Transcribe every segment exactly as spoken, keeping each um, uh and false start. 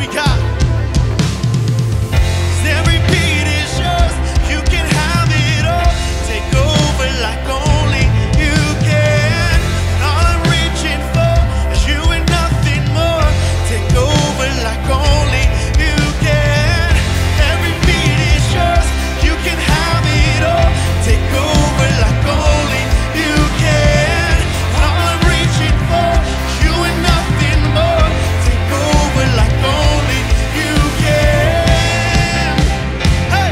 we got. 'Cause every beat is yours. You can have it all. Take over like only you can. And all I'm reaching for is you and nothing more. Take over like only you can. Every beat is yours. You can have it all. Take over like only you can. And all I'm reaching for is you and nothing more. Take over like only you can. Hey!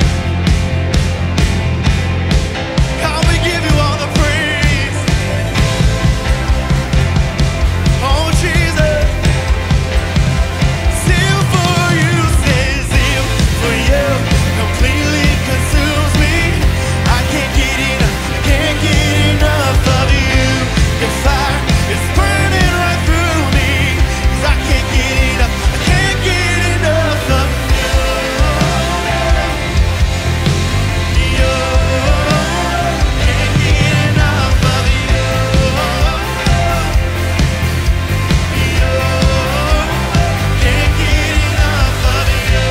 God, we give you all the praise. Oh, Jesus. Zeal for you, say zeal for you. Completely consumes me. I can't get enough, I can't get enough of you. Your fire is burning right through me. 'Cause I can't get enough, I can't get enough of you. You. Can't get enough of you. You. Can't get enough of you.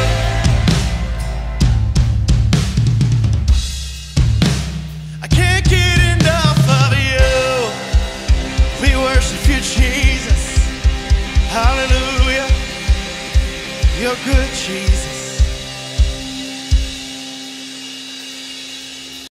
I can't get enough of you. We worship you, Jesus. Hallelujah. You're good, Jesus.